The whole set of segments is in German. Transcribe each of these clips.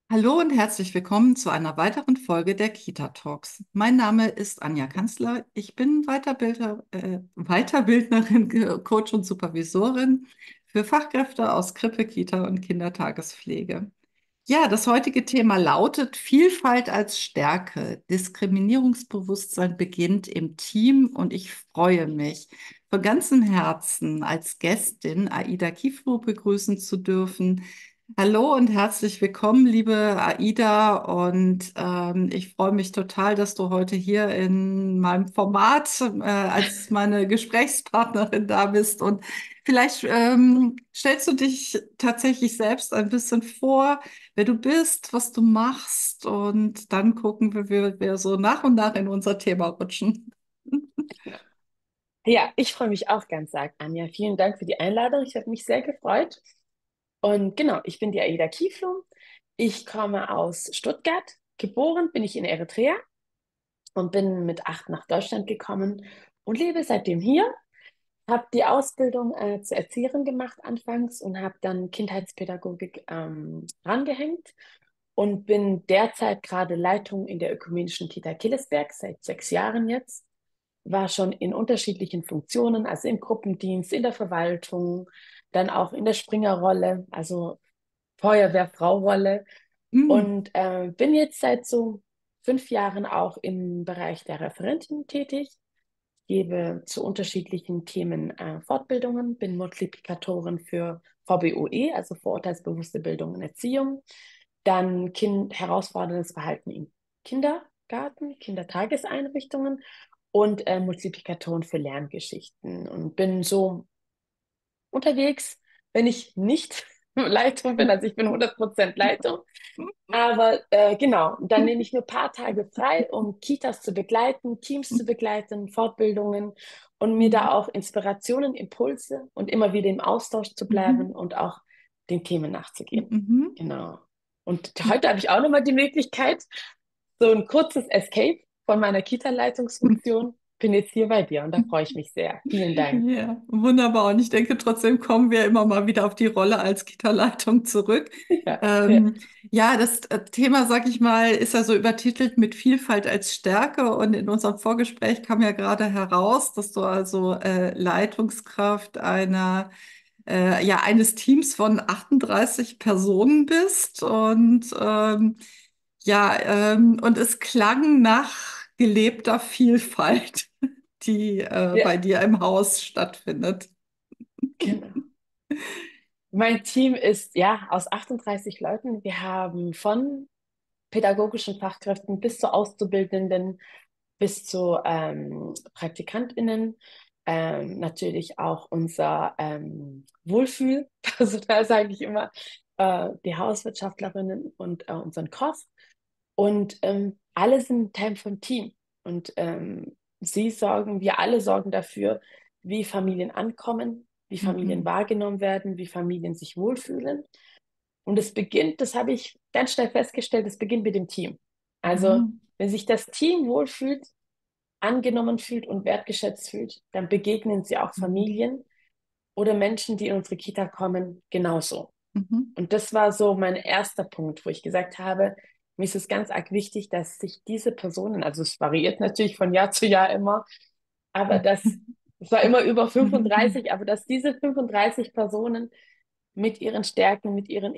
Hallo und herzlich willkommen zu einer weiteren Folge der Kita Talks. Mein Name ist Anja Kanzler. Ich bin Weiterbildnerin, Coach und Supervisorin für Fachkräfte aus Krippe, Kita und Kindertagespflege. Ja, das heutige Thema lautet Vielfalt als Stärke. Diskriminierungsbewusstsein beginnt im Team und ich freue mich, von ganzem Herzen als Gästin Aida Kiflu begrüßen zu dürfen. Hallo und herzlich willkommen, liebe Aida. Und ich freue mich total, dass du heute hier in meinem Format als meine Gesprächspartnerin da bist. Und vielleicht stellst du dich tatsächlich selbst ein bisschen vor, wer du bist, was du machst. Und dann gucken wir, wie wir so nach und nach in unser Thema rutschen. Ja, ich freue mich auch ganz arg, Anja. Vielen Dank für die Einladung. Ich habe mich sehr gefreut. Und genau, ich bin die Aida Kiflum. Ich komme aus Stuttgart. Geboren bin ich in Eritrea und bin mit 8 nach Deutschland gekommen und lebe seitdem hier. Habe die Ausbildung zur Erzieherin gemacht anfangs und habe dann Kindheitspädagogik rangehängt und bin derzeit gerade Leitung in der ökumenischen Kita Killesberg seit 6 Jahren jetzt. War schon in unterschiedlichen Funktionen, also im Gruppendienst, in der Verwaltung, dann auch in der Springerrolle, also Feuerwehrfrau-Rolle Mm, und bin jetzt seit so 5 Jahren auch im Bereich der Referentin tätig, gebe zu unterschiedlichen Themen Fortbildungen, bin Multiplikatorin für VBOE, also vorurteilsbewusste Bildung und Erziehung, dann herausforderndes Verhalten im Kindergarten, Kindertageseinrichtungen und Multiplikatoren für Lerngeschichten und bin so unterwegs, wenn ich nicht Leitung bin, also ich bin 100% Leitung, aber genau, dann nehme ich nur ein paar Tage frei, um Kitas zu begleiten, Teams zu begleiten, Fortbildungen und mir da mm, auch Inspirationen, Impulse und immer wieder im Austausch zu bleiben mhm, und auch den Themen nachzugehen. mhm. Genau. Und heute habe ich auch nochmal die Möglichkeit, so ein kurzes Escape von meiner Kita-Leitungsfunktion. Bin jetzt hier bei dir und da freue ich mich sehr. Vielen Dank. Ja, wunderbar. Und ich denke, trotzdem kommen wir immer mal wieder auf die Rolle als Kita-Leitung zurück. Ja, ja. Ähm, ja, das Thema, sag ich mal, ist ja so übertitelt mit Vielfalt als Stärke. Und in unserem Vorgespräch kam ja gerade heraus, dass du also Leitungskraft ja, eines Teams von 38 Personen bist. Und ja, und es klang nach gelebter Vielfalt, die Ja, bei dir im Haus stattfindet. genau. Mein Team ist ja aus 38 Leuten. Wir haben von pädagogischen Fachkräften bis zu Auszubildenden, bis zu PraktikantInnen, natürlich auch unser Wohlfühlpersonal, sage ich immer, die Hauswirtschaftlerinnen und unseren Koch. Und alle sind Teil vom Team. Und wir alle sorgen dafür, wie Familien ankommen, wie Familien Mhm. wahrgenommen werden, wie Familien sich wohlfühlen. Und es beginnt, das habe ich ganz schnell festgestellt, es beginnt mit dem Team. Also, Mhm. wenn sich das Team wohlfühlt, angenommen fühlt und wertgeschätzt fühlt, dann begegnen sie auch Mhm. Familien oder Menschen, die in unsere Kita kommen, genauso. Mhm. Und das war so mein erster Punkt, wo ich gesagt habe, mir ist es ganz arg wichtig, dass sich diese Personen, also es variiert natürlich von Jahr zu Jahr immer, aber es war immer über Mhm. 35, aber dass diese 35 Personen mit ihren Stärken, mit ihren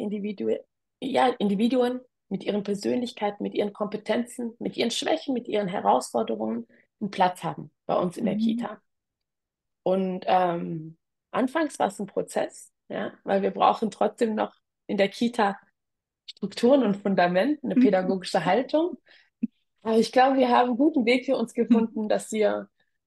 Individuen, mit ihren Persönlichkeiten, mit ihren Kompetenzen, mit ihren Schwächen, mit ihren Herausforderungen einen Platz haben bei uns in der Mhm. Kita. Und anfangs war es ein Prozess, ja, weil wir brauchen trotzdem noch in der Kita Strukturen und Fundament, eine pädagogische Haltung. Aber ich glaube, wir haben einen guten Weg für uns gefunden, dass wir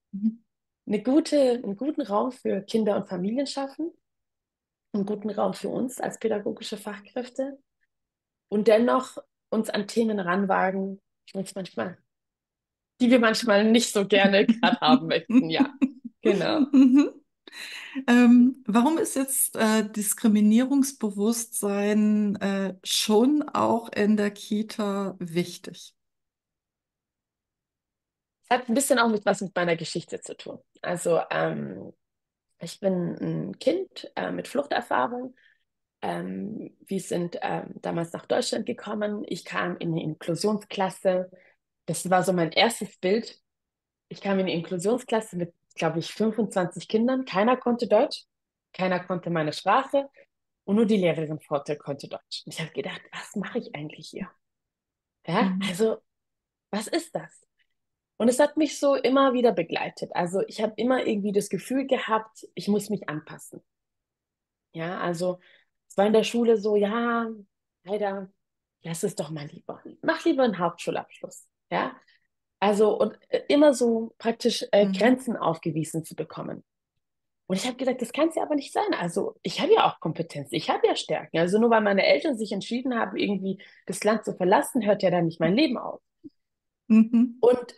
einen guten Raum für Kinder und Familien schaffen, einen guten Raum für uns als pädagogische Fachkräfte und dennoch uns an Themen ranwagen, die uns manchmal, die wir manchmal nicht so gerne gerade haben möchten. Ja, genau. Mhm. Warum ist jetzt Diskriminierungsbewusstsein schon auch in der Kita wichtig? Es hat ein bisschen auch was mit meiner Geschichte zu tun. Also ich bin ein Kind mit Fluchterfahrung, Wir sind damals nach Deutschland gekommen. Ich kam in eine Inklusionsklasse. Das war so mein erstes Bild. Ich kam in eine Inklusionsklasse mit, glaube ich, 25 Kindern. Keiner konnte Deutsch, keiner konnte meine Sprache und nur die Lehrerin Vorteil konnte Deutsch. Und ich habe gedacht, was mache ich eigentlich hier? Ja, Mhm. also, was ist das? Und es hat mich so immer wieder begleitet. Also ich habe immer irgendwie das Gefühl gehabt, ich muss mich anpassen. Ja, also es war in der Schule so, ja, leider, lass es doch mal lieber. Mach lieber einen Hauptschulabschluss. Ja, also und immer so praktisch Mhm. Grenzen aufgewiesen zu bekommen. Und ich habe gesagt, das kann es ja aber nicht sein. Also ich habe ja auch Kompetenz, ich habe ja Stärken. Also nur weil meine Eltern sich entschieden haben, irgendwie das Land zu verlassen, hört ja dann nicht mein Leben auf. Mhm. Und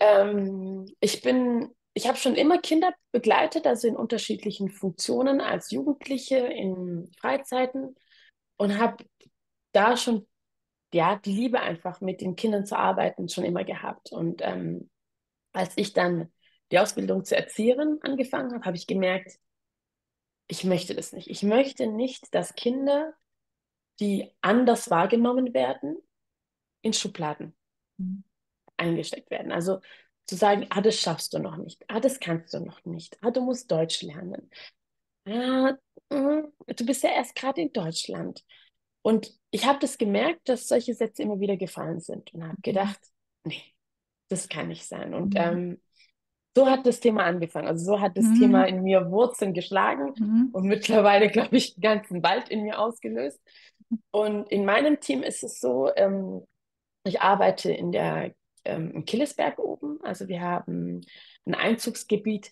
ich habe schon immer Kinder begleitet, also in unterschiedlichen Funktionen als Jugendliche, in Freizeiten und habe da schon, ja, die Liebe einfach mit den Kindern zu arbeiten schon immer gehabt. Und als ich dann die Ausbildung zur Erzieherin angefangen habe, habe ich gemerkt, ich möchte das nicht. Ich möchte nicht, dass Kinder, die anders wahrgenommen werden, in Schubladen Mhm. eingesteckt werden. Also zu sagen, ah, das schaffst du noch nicht, ah, das kannst du noch nicht, ah, du musst Deutsch lernen, ah, du bist ja erst gerade in Deutschland. Und ich habe das gemerkt, dass solche Sätze immer wieder gefallen sind und habe Mhm. gedacht, nee, das kann nicht sein. Und Mhm. so hat das Thema angefangen. Also so hat das Thema Mhm. in mir Wurzeln geschlagen Mhm. und mittlerweile, glaube ich, einen ganzen Wald in mir ausgelöst. Und in meinem Team ist es so, ich arbeite im Killesberg oben. Also wir haben ein Einzugsgebiet,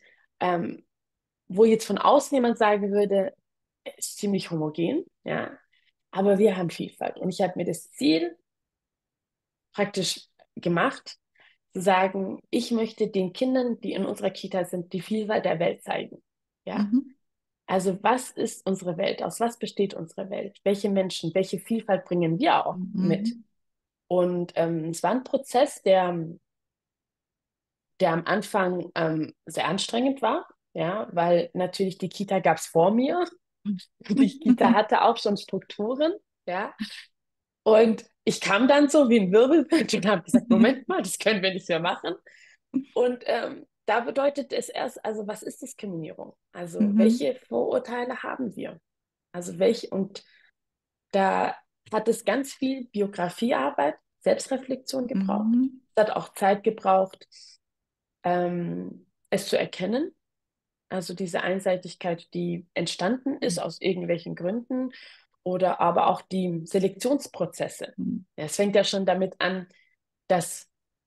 wo jetzt von außen jemand sagen würde, es ist ziemlich homogen, ja. Aber wir haben Vielfalt. Und ich habe mir das Ziel praktisch gemacht, zu sagen, ich möchte den Kindern, die in unserer Kita sind, die Vielfalt der Welt zeigen. Ja. Mhm. Also was ist unsere Welt? Aus was besteht unsere Welt? Welche Menschen, welche Vielfalt bringen wir auch mit? Mhm. Und es war ein Prozess, der am Anfang sehr anstrengend war, ja, weil natürlich die Kita gab es vor mir. Die Kita hatte auch schon Strukturen, ja. Und ich kam dann so wie ein Wirbelwind und habe gesagt, Moment mal, das können wir nicht mehr machen. Und da bedeutet es erst, also was ist Diskriminierung? Also Mhm. welche Vorurteile haben wir? Also welche, und da hat es ganz viel Biografiearbeit, Selbstreflexion gebraucht. Mhm. Es hat auch Zeit gebraucht, es zu erkennen. Also diese Einseitigkeit, die entstanden ist aus irgendwelchen Gründen oder aber auch die Selektionsprozesse. Mhm. Ja, es fängt ja schon damit an, dass,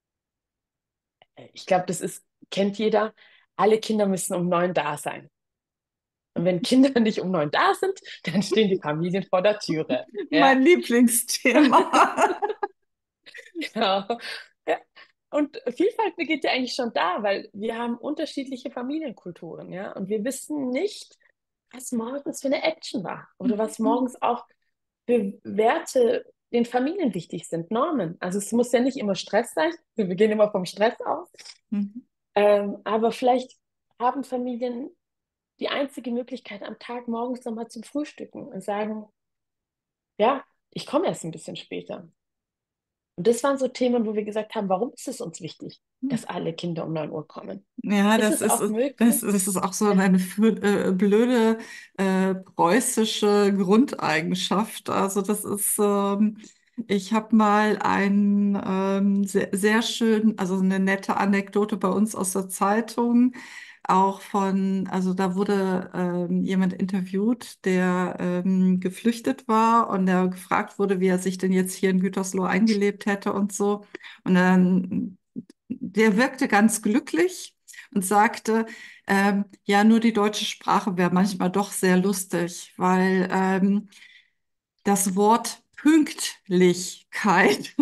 ich glaube, kennt jeder, alle Kinder müssen um 9 da sein. Und wenn Kinder nicht um 9 da sind, dann stehen die Familien vor der Türe. Ja, Mein Lieblingsthema. genau. Ja. Und Vielfalt beginnt ja eigentlich schon da, weil wir haben unterschiedliche Familienkulturen, ja. Und wir wissen nicht, was morgens für eine Action war oder was Mhm. morgens auch für Werte den Familien wichtig sind, Normen. Also es muss ja nicht immer Stress sein. Wir gehen immer vom Stress aus. Mhm. Aber vielleicht haben Familien die einzige Möglichkeit am Tag morgens nochmal zum Frühstücken und sagen, ja, ich komme erst ein bisschen später. Und das waren so Themen, wo wir gesagt haben, warum ist es uns wichtig, dass alle Kinder um 9 Uhr kommen? Ja, Ist es auch das möglich? ist auch so Ja, eine blöde preußische Grundeigenschaft. Also ich habe mal einen sehr schön, also eine nette Anekdote bei uns aus der Zeitung, auch also da wurde jemand interviewt, der geflüchtet war und der gefragt wurde, wie er sich denn jetzt hier in Gütersloh eingelebt hätte und so. Und dann der wirkte ganz glücklich und sagte, ja, nur die deutsche Sprache wäre manchmal doch sehr lustig, weil das Wort Pünktlichkeit,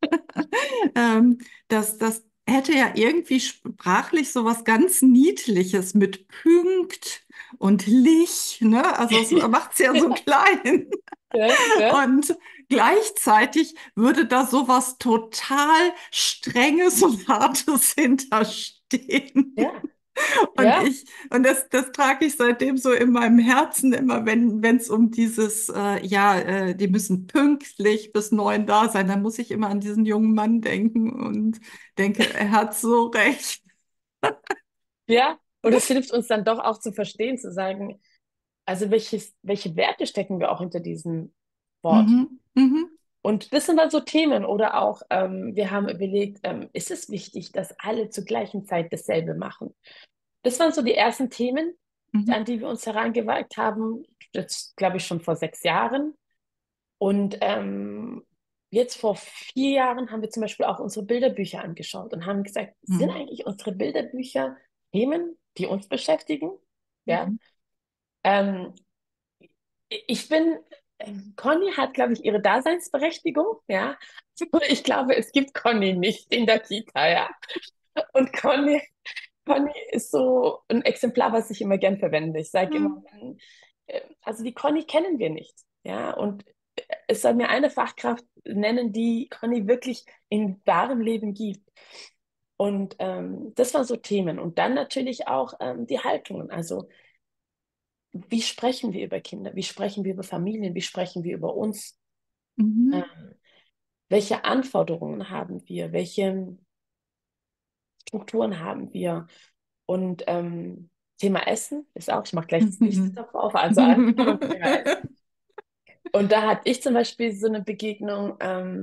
das hätte ja irgendwie sprachlich so was ganz Niedliches mit Pünkt und Lich, ne? Also es macht es ja so klein. ja, ja, Und gleichzeitig würde da sowas total Strenges und Hartes hinterstehen. ja. Und Ja, das trage ich seitdem so in meinem Herzen, immer wenn es um dieses, die müssen pünktlich bis 9 da sein, dann muss ich immer an diesen jungen Mann denken und denke, er hat so recht. ja. Und es hilft uns dann doch auch zu verstehen, zu sagen, also welche Werte stecken wir auch hinter diesem Wort? Mhm, mhm, Und das sind dann so Themen oder auch, wir haben überlegt, ist es wichtig, dass alle zur gleichen Zeit dasselbe machen? Das waren so die ersten Themen, mhm, an die wir uns herangewagt haben, jetzt glaube ich schon vor 6 Jahren. Und jetzt vor 4 Jahren haben wir zum Beispiel auch unsere Bilderbücher angeschaut und haben gesagt, sind mhm, eigentlich unsere Bilderbücher Themen, die uns beschäftigen? Ja. mhm, Ähm, ich bin, Conny hat, glaube ich, ihre Daseinsberechtigung, ja. Ich glaube, es gibt Conny nicht in der Kita, ja. Und Conny ist so ein Exemplar, was ich immer gern verwende. Ich sage immer, also die Conny kennen wir nicht, ja. Und es soll mir eine Fachkraft nennen, die Conny wirklich in wahrem Leben gibt. Und das waren so Themen. Und dann natürlich auch die Haltungen. Also wie sprechen wir über Kinder? Wie sprechen wir über Familien? Wie sprechen wir über uns? mhm, Ähm, welche Anforderungen haben wir? Welche Strukturen haben wir? Und Thema Essen ist auch, ich mache gleich das nächste mhm. Topf auf, also alles rund ums Thema Essen. Und da hatte ich zum Beispiel so eine Begegnung,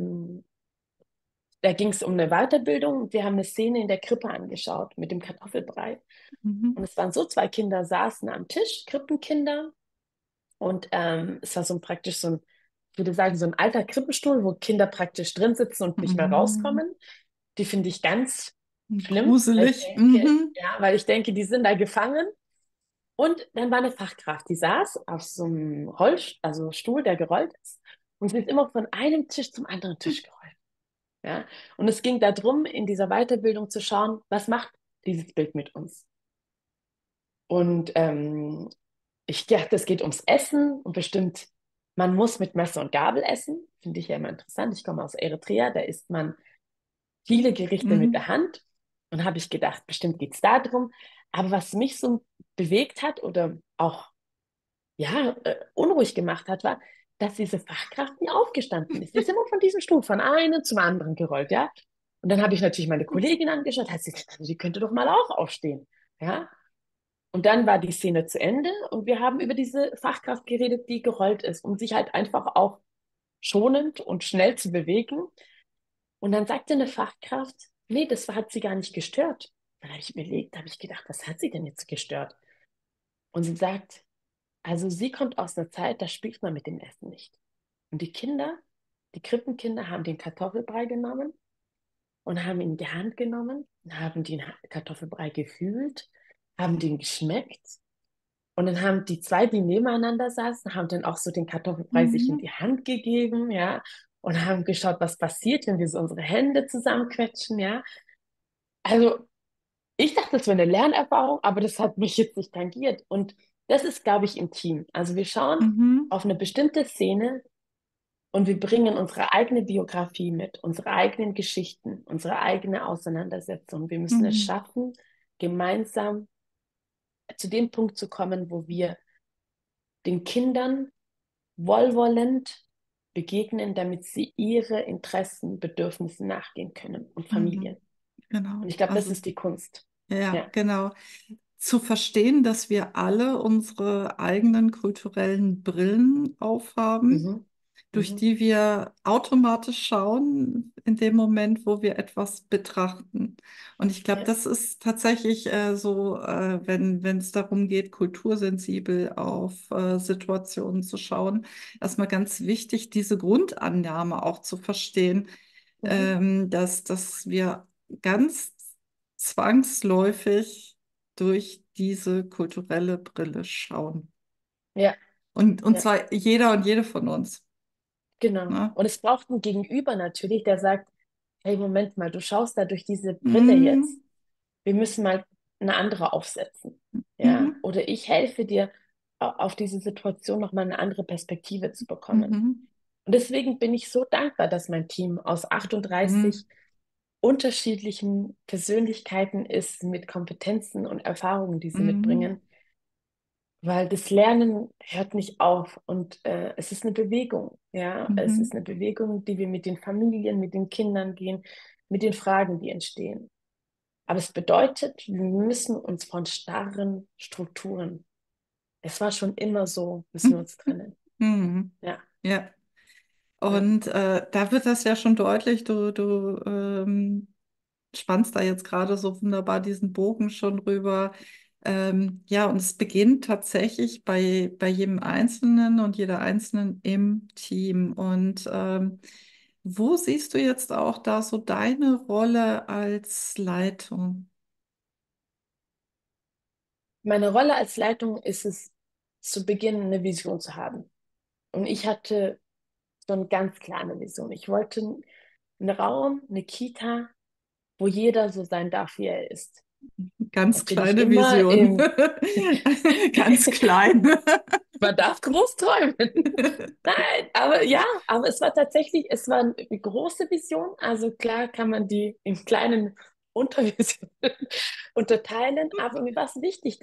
da ging es um eine Weiterbildung. Wir haben eine Szene in der Krippe angeschaut mit dem Kartoffelbrei. Mhm, Und es waren so, zwei Kinder saßen am Tisch, Krippenkinder. Und es war so praktisch so ein, ich würde sagen, so ein alter Krippenstuhl, wo Kinder praktisch drin sitzen und nicht mehr mhm. rauskommen. Die finde ich ganz schlimm, weil ich Gruselig. denke, Mhm, ja, weil ich denke, die sind da gefangen. Und dann war eine Fachkraft, die saß auf so einem also Stuhl, der gerollt ist. Und sie ist immer von einem Tisch zum anderen Tisch gerollt. Ja? Und es ging darum, in dieser Weiterbildung zu schauen, was macht dieses Bild mit uns? Und ich dachte, es geht ums Essen und bestimmt, man muss mit Messer und Gabel essen. Finde ich ja immer interessant. Ich komme aus Eritrea, da isst man viele Gerichte mit mhm, der Hand. Und habe ich gedacht, bestimmt geht es darum. Aber was mich so bewegt hat oder auch unruhig gemacht hat, war, dass diese Fachkraft nie aufgestanden ist. Die ist immer von diesem Stuhl von einem zum anderen gerollt, ja. Und dann habe ich natürlich meine Kollegin angeschaut, hat sie gesagt, also die könnte doch mal auch aufstehen, ja. Und dann war die Szene zu Ende und wir haben über diese Fachkraft geredet, die gerollt ist, um sich halt einfach auch schonend und schnell zu bewegen. Und dann sagte eine Fachkraft, nee, das hat sie gar nicht gestört. Dann habe ich überlegt, habe ich gedacht, was hat sie denn jetzt gestört? Und sie sagt, also sie kommt aus einer Zeit, da spielt man mit dem Essen nicht. Und die Kinder, die Krippenkinder haben den Kartoffelbrei genommen und haben ihn in die Hand genommen, haben den Kartoffelbrei gefühlt, haben den geschmeckt. Und dann haben die zwei, die nebeneinander saßen, haben dann auch so den Kartoffelbrei sich in mhm, die Hand gegeben, ja, und haben geschaut, was passiert, wenn wir so unsere Hände zusammenquetschen, ja. Also ich dachte, das wäre eine Lernerfahrung, aber das hat mich jetzt nicht tangiert. Und das ist, glaube ich, im Team. Also wir schauen mhm, auf eine bestimmte Szene und wir bringen unsere eigene Biografie mit, unsere eigenen Geschichten, unsere eigene Auseinandersetzung. Wir müssen es mhm, schaffen, gemeinsam zu dem Punkt zu kommen, wo wir den Kindern wohlwollend begegnen, damit sie ihre Interessen, Bedürfnisse nachgehen können und mhm. Familien. Genau. Und ich glaube, das Also, ist die Kunst. ja, Ja. genau. Zu verstehen, dass wir alle unsere eigenen kulturellen Brillen aufhaben, Mhm. durch Mhm. die wir automatisch schauen in dem Moment, wo wir etwas betrachten. Und ich glaube, Ja. das ist tatsächlich so, wenn es darum geht, kultursensibel auf Situationen zu schauen, erstmal ganz wichtig, diese Grundannahme auch zu verstehen, Mhm. dass wir ganz zwangsläufig durch diese kulturelle Brille schauen. Ja. Und Ja. zwar jeder und jede von uns. Genau. Ne? Und es braucht einen Gegenüber natürlich, der sagt, hey, Moment mal, du schaust da durch diese Brille Mhm. jetzt. Wir müssen mal eine andere aufsetzen. Ja. Mhm. Oder ich helfe dir, auf diese Situation nochmal eine andere Perspektive zu bekommen. Mhm. Und deswegen bin ich so dankbar, dass mein Team aus 38 Mhm. unterschiedlichen Persönlichkeiten ist, mit Kompetenzen und Erfahrungen, die sie Mhm. mitbringen, weil das Lernen hört nicht auf und es ist eine Bewegung, ja, es ist Mhm. eine Bewegung, die wir mit den Familien, mit den Kindern gehen, mit den Fragen, die entstehen. Aber es bedeutet, wir müssen uns von starren Strukturen, es war schon immer so, müssen wir uns trennen. Mhm. Ja, Ja. ja. Und da wird das ja schon deutlich, du spannst da jetzt gerade so wunderbar diesen Bogen schon rüber. Ja, und es beginnt tatsächlich bei jedem Einzelnen und jeder Einzelnen im Team. Und wo siehst du jetzt auch da so deine Rolle als Leitung? Meine Rolle als Leitung ist es, zu Beginn eine Vision zu haben. Und ich hatte so eine ganz klare Vision. Ich wollte einen Raum, eine Kita, wo jeder so sein darf, wie er ist. Ganz Natürlich kleine immer Vision. im, Ganz klein. man darf groß träumen. Nein, aber ja, aber es war tatsächlich, es war eine große Vision. Also klar kann man die in kleinen Untervisionen unterteilen, aber mir war es wichtig,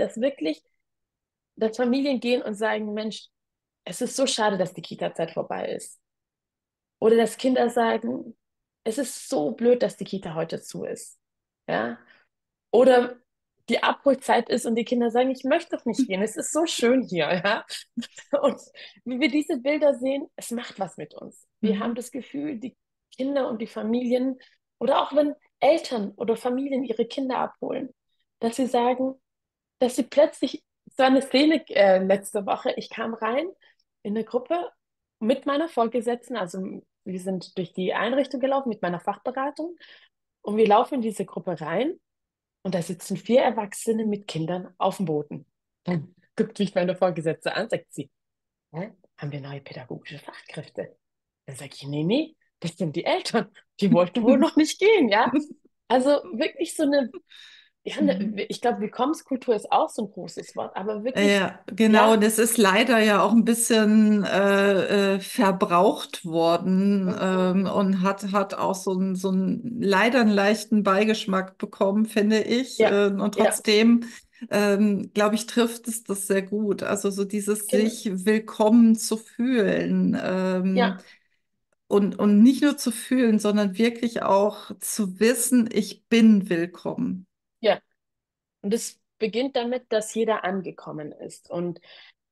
dass Familien gehen und sagen, Mensch, es ist so schade, dass die Kita-Zeit vorbei ist. Oder dass Kinder sagen, es ist so blöd, dass die Kita heute zu ist. Ja? Oder die Abholzeit ist und die Kinder sagen, ich möchte doch nicht gehen, es ist so schön hier. Ja? Und wie wir diese Bilder sehen, es macht was mit uns. Wir haben Mhm. das Gefühl, die Kinder und die Familien, oder auch wenn Eltern oder Familien ihre Kinder abholen, dass sie sagen, dass sie plötzlich, es war eine Szene letzte Woche, ich kam rein in eine Gruppe mit meiner Vorgesetzten, also wir sind durch die Einrichtung gelaufen mit meiner Fachberatung und wir laufen in diese Gruppe rein und da sitzen 4 Erwachsene mit Kindern auf dem Boden. Dann guckt mich meine Vorgesetzte an, sagt sie, hä? Haben wir neue pädagogische Fachkräfte? Dann sage ich, nee, nee, das sind die Eltern. Die wollten wohl noch nicht gehen, ja? Also wirklich so eine, ja, Mhm. ich glaube, Willkommenskultur ist auch so ein großes Wort, aber wirklich, Ja, genau. Und ja, es ist leider ja auch ein bisschen verbraucht worden mhm, und hat auch so einen leider einen leichten Beigeschmack bekommen, finde ich. ja, Und ja, trotzdem, glaube ich, trifft es das sehr gut. Also so dieses genau, sich willkommen zu fühlen ja, und nicht nur zu fühlen, sondern wirklich auch zu wissen, ich bin willkommen. ja. Und es beginnt damit, dass jeder angekommen ist. Und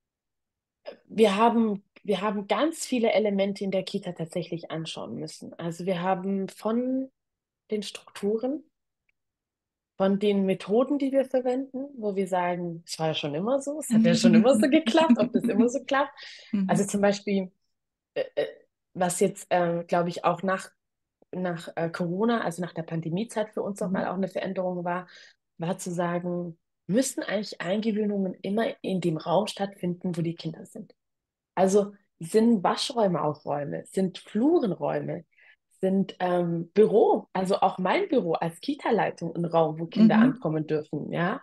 wir haben ganz viele Elemente in der Kita tatsächlich anschauen müssen. Also wir haben von den Strukturen, von den Methoden, die wir verwenden, wo wir sagen, es war ja schon immer so, es hat ja schon immer so geklappt, ob das immer so klappt. Also Mhm. zum Beispiel, äh, äh, was jetzt, glaube ich, auch nach Corona, also nach der Pandemiezeit für uns nochmal Mhm. auch eine Veränderung war zu sagen, müssen eigentlich Eingewöhnungen immer in dem Raum stattfinden, wo die Kinder sind. Also sind Waschräume auch Räume, sind Flurenräume, sind Büro, also auch mein Büro als Kita-Leitung ein Raum, wo Kinder Mhm. ankommen dürfen, ja.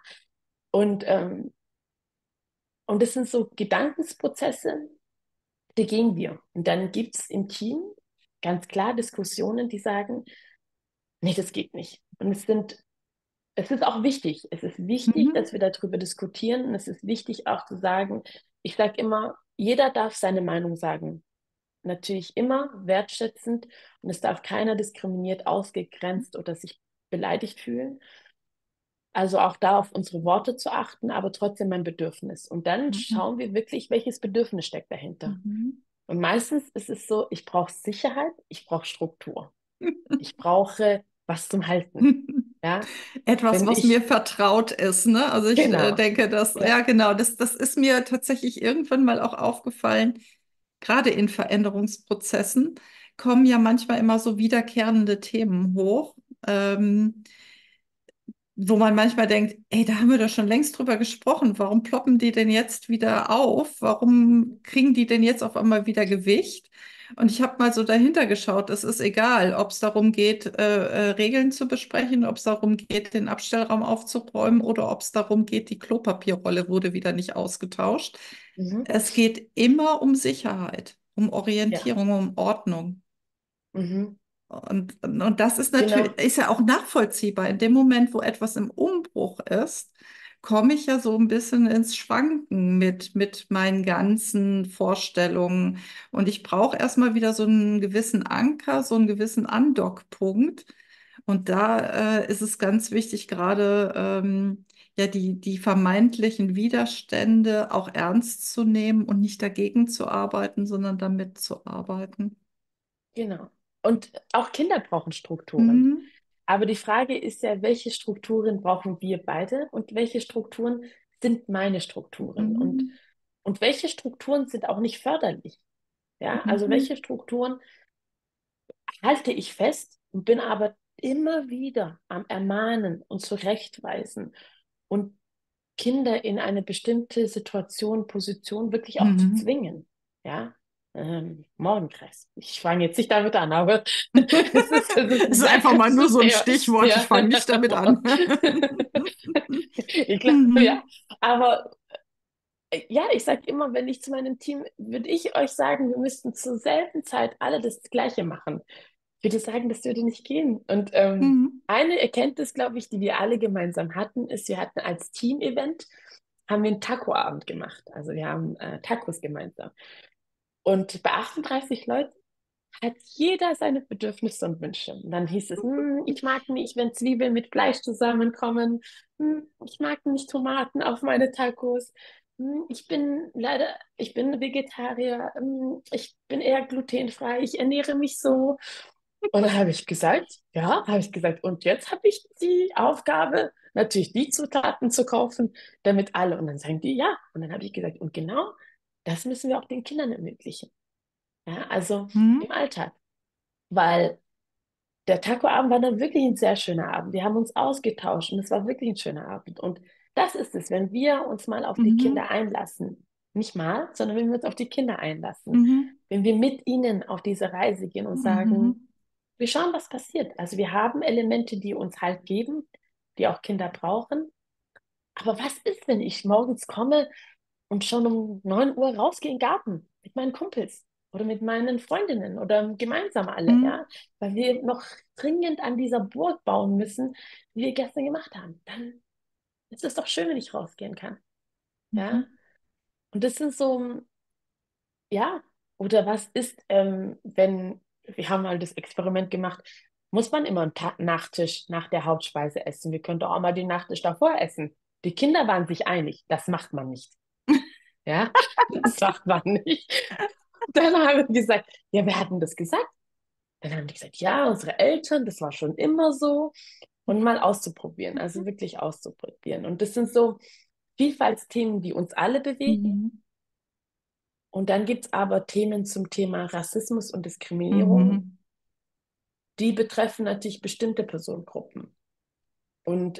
Und das sind so Gedankensprozesse, die gehen wir. Und dann gibt es im Team ganz klar Diskussionen, die sagen, nee, das geht nicht. Und es ist auch wichtig. Es ist wichtig, Mhm. dass wir darüber diskutieren. Und es ist wichtig auch zu sagen, ich sage immer, jeder darf seine Meinung sagen. Natürlich immer wertschätzend und es darf keiner diskriminiert, ausgegrenzt oder sich beleidigt fühlen. Also auch da auf unsere Worte zu achten, aber trotzdem mein Bedürfnis. Und dann Mhm. schauen wir wirklich, welches Bedürfnis steckt dahinter. Mhm. Und meistens ist es so, ich brauche Sicherheit, ich brauche Struktur, ich brauche was zum Halten. Ja, Etwas, wenn was mir ich, vertraut ist, ne? Also ich genau, denke, dass, ja, ja genau, das ist mir tatsächlich irgendwann mal auch aufgefallen, gerade in Veränderungsprozessen kommen ja manchmal immer so wiederkehrende Themen hoch. Wo man manchmal denkt, ey, da haben wir doch schon längst drüber gesprochen. Warum ploppen die denn jetzt wieder auf? Warum kriegen die denn jetzt auf einmal wieder Gewicht? Und ich habe mal so dahinter geschaut. Es ist egal, ob es darum geht, Regeln zu besprechen, ob es darum geht, den Abstellraum aufzuräumen oder ob es darum geht, die Klopapierrolle wurde wieder nicht ausgetauscht. mhm, Es geht immer um Sicherheit, um ja, Orientierung, um Ordnung. mhm. Und das ist natürlich, Genau, ist ja auch nachvollziehbar. In dem Moment, wo etwas im Umbruch ist, komme ich ja so ein bisschen ins Schwanken mit meinen ganzen Vorstellungen. Und ich brauche erstmal wieder so einen gewissen Anker, so einen gewissen Andockpunkt. Und da ist es ganz wichtig, gerade ja, die vermeintlichen Widerstände auch ernst zu nehmen und nicht dagegen zu arbeiten, sondern damit zu arbeiten. genau. Und auch Kinder brauchen Strukturen. Mhm. Aber die Frage ist ja, welche Strukturen brauchen wir beide und welche Strukturen sind meine Strukturen? Mhm. Und welche Strukturen sind auch nicht förderlich? Ja, also welche Mhm. Strukturen halte ich fest und bin aber immer wieder am Ermahnen und Zurechtweisen und Kinder in eine bestimmte Situation, Position wirklich auch zu Mhm. zwingen. Ja, Morgenkreis. Ich fange jetzt nicht damit an, aber es ist Es ein ist sehr einfach mal nur kurzes so ein Thema. Stichwort. Ich Ja, fange nicht damit an. ich glaube, ja. Mhm. Aber ja, ich sage immer, wenn ich zu meinem Team, würde ich euch sagen, wir müssten zur selben Zeit alle das Gleiche machen. Ich würde sagen, das würde nicht gehen. Und Mhm. eine Erkenntnis, glaube ich, die wir alle gemeinsam hatten, ist, wir hatten als Team-Event, haben wir einen Taco-Abend gemacht. Also wir haben Tacos gemeinsam. Und bei 38 Leuten hat jeder seine Bedürfnisse und Wünsche. Und dann hieß es, ich mag nicht, wenn Zwiebeln mit Fleisch zusammenkommen. Ich mag nicht Tomaten auf meine Tacos. Ich bin Vegetarier. Ich bin eher glutenfrei. Ich ernähre mich so. Und dann habe ich gesagt, ja, habe ich gesagt, und jetzt habe ich die Aufgabe, natürlich die Zutaten zu kaufen, damit alle. Und dann sagen die, ja. Und dann habe ich gesagt, und genau das müssen wir auch den Kindern ermöglichen. Ja, also Mhm. im Alltag. Weil der Taco-Abend war dann wirklich ein sehr schöner Abend. Wir haben uns ausgetauscht und es war wirklich ein schöner Abend. Und das ist es, wenn wir uns mal auf die Mhm. Kinder einlassen. Nicht mal, sondern wenn wir uns auf die Kinder einlassen. Mhm. Wenn wir mit ihnen auf diese Reise gehen und sagen, Mhm. wir schauen, was passiert. Also wir haben Elemente, die uns Halt geben, die auch Kinder brauchen. Aber was ist, wenn ich morgens komme und schon um 9 Uhr rausgehe in den Garten mit meinen Kumpels oder mit meinen Freundinnen oder gemeinsam alle, Mhm. ja? Weil wir noch dringend an dieser Burg bauen müssen, die wir gestern gemacht haben. Dann ist es doch schön, wenn ich rausgehen kann, ja? Mhm. Und das sind so, ja, oder was ist, wenn, wir haben mal das Experiment gemacht, muss man immer einen Nachtisch nach der Hauptspeise essen? Wir können doch auch mal den Nachtisch davor essen. Die Kinder waren sich einig, das macht man nicht. Ja, das macht man nicht. Dann haben wir gesagt, ja, wer hat denn das gesagt? Dann haben die gesagt, ja, unsere Eltern, das war schon immer so. Und mal auszuprobieren, also wirklich auszuprobieren. Und das sind so Vielfaltsthemen, die uns alle bewegen. Mhm. Und dann gibt es aber Themen zum Thema Rassismus und Diskriminierung, Mhm. die betreffen natürlich bestimmte Personengruppen. Und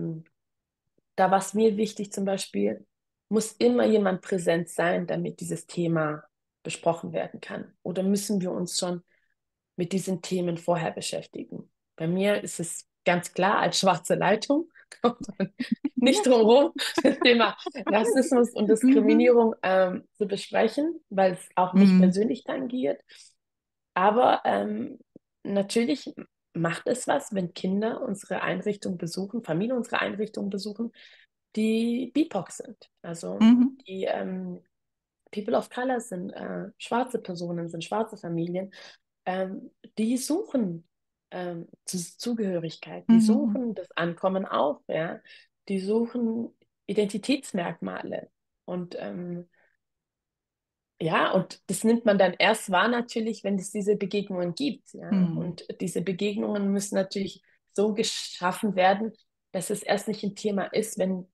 da war es mir wichtig, zum Beispiel, muss immer jemand präsent sein, damit dieses Thema besprochen werden kann. Oder müssen wir uns schon mit diesen Themen vorher beschäftigen? Bei mir ist es ganz klar als schwarze Leitung, kommt man nicht drum herum, das Thema Rassismus und Mhm. Diskriminierung zu besprechen, weil es auch mich Mhm. persönlich tangiert. Aber natürlich macht es was, wenn Kinder unsere Einrichtung besuchen, Familien unsere Einrichtung besuchen, die BIPOC sind. Also Mhm. die People of Color sind schwarze Personen, sind schwarze Familien. Die suchen Zugehörigkeit, die Mhm. suchen das Ankommen auf, ja. Die suchen Identitätsmerkmale. Und ja, und das nimmt man dann erst wahr natürlich, wenn es diese Begegnungen gibt, ja. Mhm. Und diese Begegnungen müssen natürlich so geschaffen werden, dass es erst nicht ein Thema ist, wenn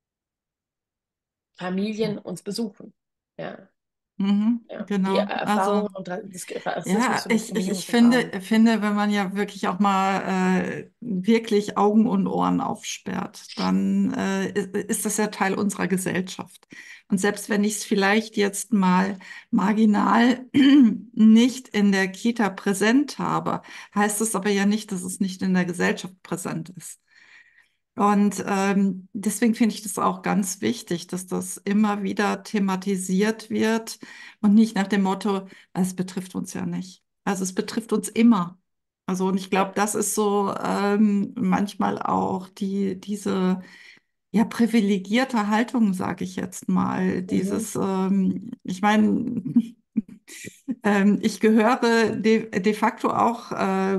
Familien uns besuchen, ja. Mhm. Ja, die Genau. Also Erfahrungen und ja, Rassismus und ich Diskriminierungserfahrungen. finde, wenn man ja wirklich auch mal wirklich Augen und Ohren aufsperrt, dann ist das ja Teil unserer Gesellschaft. Und selbst wenn ich es vielleicht jetzt mal marginal nicht in der Kita präsent habe, heißt es aber ja nicht, dass es nicht in der Gesellschaft präsent ist. Und deswegen finde ich das auch ganz wichtig, dass das immer wieder thematisiert wird und nicht nach dem Motto, es betrifft uns ja nicht. Also es betrifft uns immer. Also, und ich glaube, Ja. das ist so manchmal auch diese ja, privilegierte Haltung, sage ich jetzt mal. Mhm. Ich meine, ich gehöre de facto auch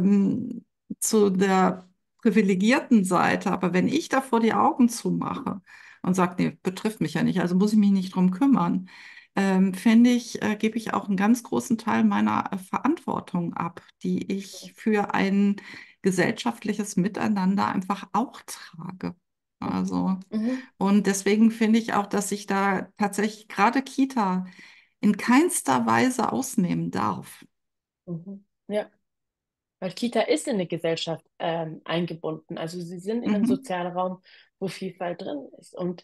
zu der privilegierten Seite, aber wenn ich davor die Augen zumache und sage, nee, betrifft mich ja nicht, also muss ich mich nicht drum kümmern, finde ich, gebe ich auch einen ganz großen Teil meiner Verantwortung ab, die ich für ein gesellschaftliches Miteinander einfach auch trage. Also, Mhm. und deswegen finde ich auch, dass sich da tatsächlich gerade Kita in keinster Weise ausnehmen darf. Mhm. Ja. Weil Kita ist in eine Gesellschaft eingebunden. Also sie sind in einem Mhm. sozialen Raum, wo Vielfalt drin ist. Und